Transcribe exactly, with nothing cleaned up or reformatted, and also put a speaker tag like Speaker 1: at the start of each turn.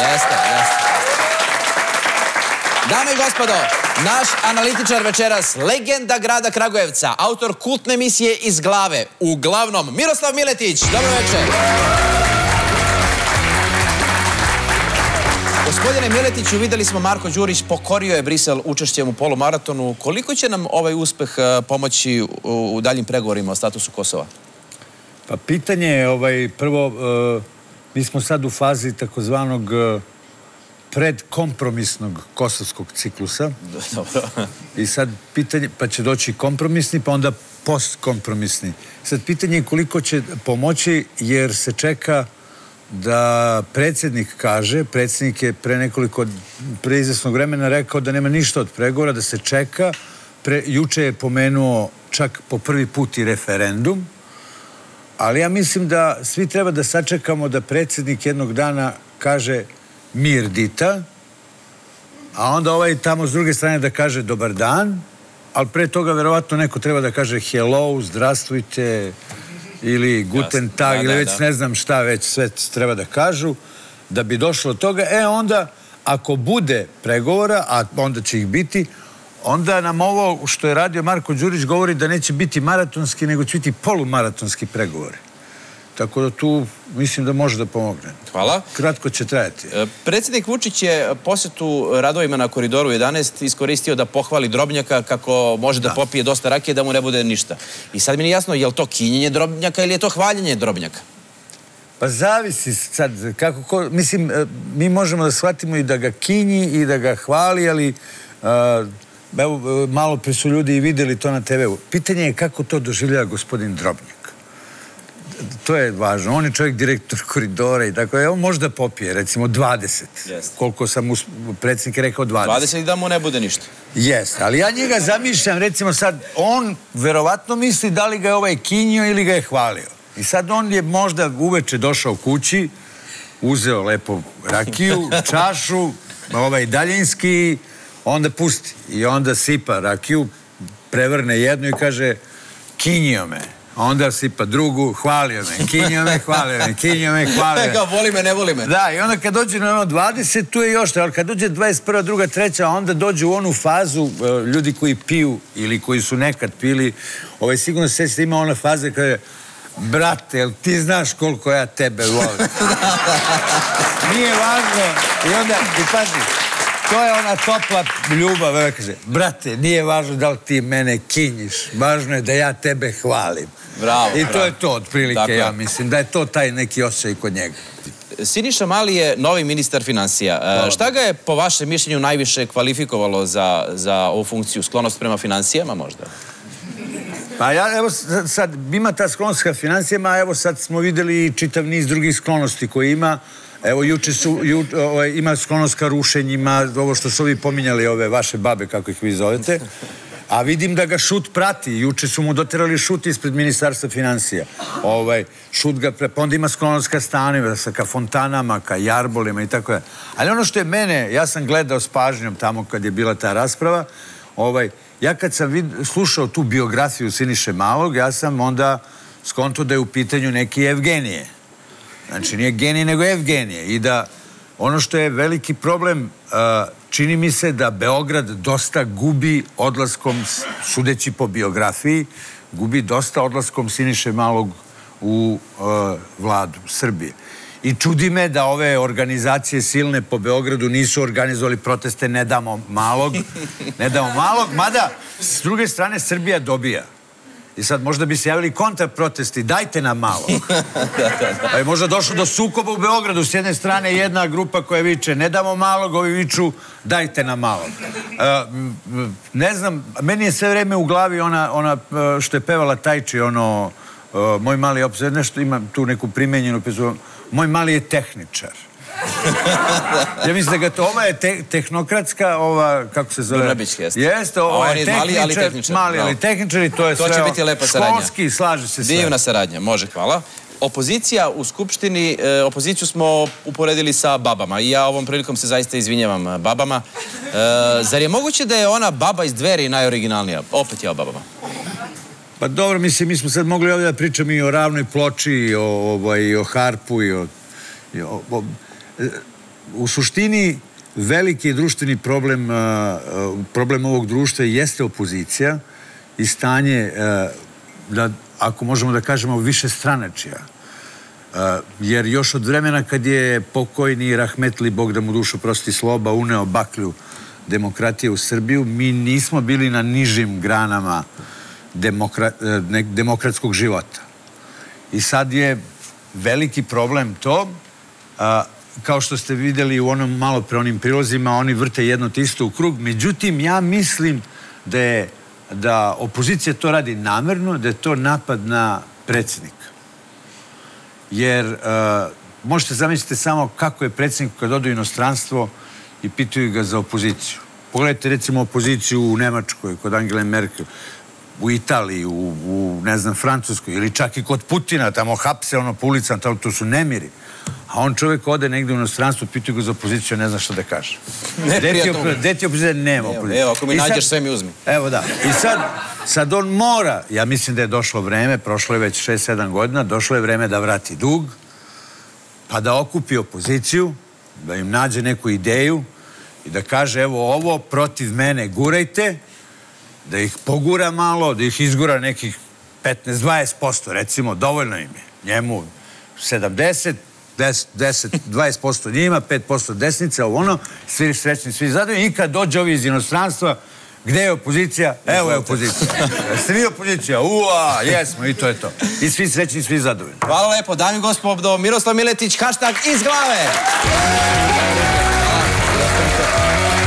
Speaker 1: Jeste, jeste. Dame i gospodo, naš analitičar večeras, legenda grada Kragujevca, autor kultne emisije Iz glave, uglavnom, Miroslav Miletić. Dobro večer. Gospodine Miletiću, videli smo Marko Đurić pokorio je Brisel učešćem u polumaratonu. Koliko će nam ovaj uspeh pomoći u daljim pregovorima o statusu Kosova?
Speaker 2: Pa pitanje je, prvo, mi smo sad u fazi takozvanog predkompromisnog kosovskog ciklusa.
Speaker 1: Dobro.
Speaker 2: I sad pitanje, pa će doći kompromisni, pa onda postkompromisni. Sad pitanje je koliko će pomoći, jer se čeka da predsjednik kaže, predsjednik je pre nekoliko, pre izvesnog vremena rekao da nema ništa od pregovora, da se čeka. Juče je pomenuo čak po prvi put i referendum, ali ja mislim da svi treba da sačekamo da predsjednik jednog dana kaže mir dita, a onda ovaj tamo s druge strane da kaže dobar dan, ali pre toga verovatno neko treba da kaže hello, zdravstvujte, ili guten tag, ili već ne znam šta već sve treba da kažu, da bi došlo do toga. E onda, ako bude pregovora, a onda će ih biti, onda nam ovo što je radio Marko Đurić govori da neće biti maratonski, nego će biti polumaratonski pregovori. Tako da tu mislim da može da pomogne.
Speaker 1: Hvala.
Speaker 2: Kratko će trajati.
Speaker 1: Predsjednik Vučić je posjetu radovima na Koridoru jedanaest iskoristio da pohvali Drobnjaka kako može da popije dosta rakije da mu ne bude ništa. I sad mi nije jasno, je li to kinjenje Drobnjaka ili je to hvaljenje Drobnjaka?
Speaker 2: Pa zavisi sad, kako, mislim, mi možemo da shvatimo i da ga kinji i da ga hvali, ali evo, malo pre su ljudi i videli to na te ve u. Pitanje je kako to doživljava gospodin Drobnjak. To je važno. On je čovjek direktor Koridora i tako je. On može da popije, recimo, dvadeset. Koliko sam predsjednik rekao dvadeset.
Speaker 1: dvadeset i da mu ne bude ništa.
Speaker 2: Jeste, ali ja njega zamišljam, recimo sad, on verovatno misli da li ga je ovaj kinjio ili ga je hvalio. I sad on je možda uveče došao kući, uzeo lepo rakiju, čašu, ovaj daljinski, onda pusti. I onda sipa rakiju, prevrne jednu i kaže kinjio me. Onda sipa drugu, hvalio me, kinjio me, hvalio me, kinjio me, hvalio me.
Speaker 1: Kao, voli me, ne voli me.
Speaker 2: Da, i onda kad dođe na ono dvadeset, tu je još, ali kad dođe dvadeset prva, druga, treća, onda dođe u onu fazu ljudi koji piju ili koji su nekad pili, ovaj, sigurno se sjećate, ima ona faza kada je, brate, jel ti znaš koliko ja tebe volim? Nije važno. I onda, i pazi, to je ona topla ljubav, kaže, brate, nije važno da li ti mene kinjiš, važno je da ja tebe hvalim.
Speaker 1: Bravo.
Speaker 2: I to je to, otprilike, ja mislim, da je to taj neki osjećaj kod njega.
Speaker 1: Siniša Mali je novi ministar finansija. Šta ga je, po vašem mišljenju, najviše kvalifikovalo za ovu funkciju? Sklonost prema finansijama, možda?
Speaker 2: Pa ja, evo, sad, ima ta sklonost ka finansijama, evo sad smo videli čitav niz drugih sklonosti koje ima. Evo, juče su, ima sklonost ka rušenjima, ovo što su ovi pominjali, ove vaše babe, kako ih vi zovete. A vidim da ga Šut prati. Juče su mu doterali Šut ispred Ministarstva finansija. Šut ga, pa onda ima sklonost ka stanima, ka fontanama, ka jarbolima i tako da. Ali ono što je mene, ja sam gledao s pažnjom tamo kad je bila ta rasprava, ja kad sam slušao tu biografiju Siniše Malog, ja sam onda skonto da je u pitanju neki Evgenije. Znači, nije genije, nego Evgenije. I da ono što je veliki problem, čini mi se da Beograd dosta gubi odlaskom, sudeći po biografiji, gubi dosta odlaskom Siniše Malog u vladu Srbije. I čudi me da ove organizacije silne po Beogradu nisu organizovali proteste Ne damo Malog, Ne damo Malog, mada s druge strane Srbija dobija. I sad možda bi se javili kontraprotesti, dajte nam malo. Pa je možda došlo do sukoba u Beogradu, s jedne strane jedna grupa koja viče ne damo malog, ovi viču dajte nam malo. Ne znam, meni je sve vreme u glavi ona što je pevala Tajči, ono, moj mali opet, nešto imam tu neku primenjenu epizodu, moj mali je tehničar. Ja mislim da ga to, ova je tehnokratska, ova, kako se zove?
Speaker 1: Brnabić jeste.
Speaker 2: Jeste, ovo je tehničar, mali ali tehničar i to je sve
Speaker 1: to će biti lepa saradnja.
Speaker 2: Školski, slaže se sve.
Speaker 1: Divna saradnja, može, hvala. Opozicija u Skupštini, opoziciju smo uporedili sa babama i ja ovom prilikom se zaista izvinjavam babama. Zar je moguće da je ona baba iz Dveri najoriginalnija? Opet je o babama.
Speaker 2: Pa dobro, mislim, mi smo sad mogli ovdje da pričamo i o ravnoj ploči, i o harpu, i o... u suštini veliki društveni problem, problem ovog društva jeste opozicija i stanje, da, ako možemo da kažemo, više stranačija. Jer još od vremena kad je pokojni rahmetli, Bog da mu dušu prosti, Sloba uneo baklju demokratije u Srbiju, mi nismo bili na nižim granama demokratskog života. I sad je veliki problem to, kao što ste videli u onom malo pre onim prilozima, oni vrte jedno te isto u krug. Međutim, ja mislim da je da opozicija to radi namerno, da je to napad na predsjednika. Jer možete zamisliti samo kako je predsjednik kad ode u inostranstvo i pitaju ga za opoziciju. Pogledajte recimo opoziciju u Nemačkoj, kod Angele Merkel, u Italiji, u, u ne znam, Francuskoj, ili čak i kod Putina, tamo hapse ono po ulicama, tamo to su nemiri. A on čovjek ode negdje u inostranstvo, pitaju ga za opoziciju, ne zna što da kaže. Gde ti opozicija? Nema opozicija.
Speaker 1: Evo, ako mi nađeš, sve mi uzmi.
Speaker 2: Evo da. I sad, sad on mora, ja mislim da je došlo vreme, prošlo je već šest sedam godina, došlo je vreme da vrati dug, pa da okupi opoziciju, da im nađe neku ideju i da kaže, evo ovo, protiv mene gurajte, da ih pogura malo, da ih izgura nekih petnaest do dvadeset posto, recimo, dovoljno im je. Njemu sedamdeset, deset, dvadeset posto njima, pet posto desnica, ovo ono, svi srećni, svi zadovoljni. I kad dođe ovi iz inostranstva, gde je opozicija? Evo je opozicija. Jeste vi opozicija? Ua, jesmo, i to je to. I svi srećni, svi zadovoljni.
Speaker 1: Hvala lepo, dami i gospodo, Miroslav Miletić, hashtag iz glave!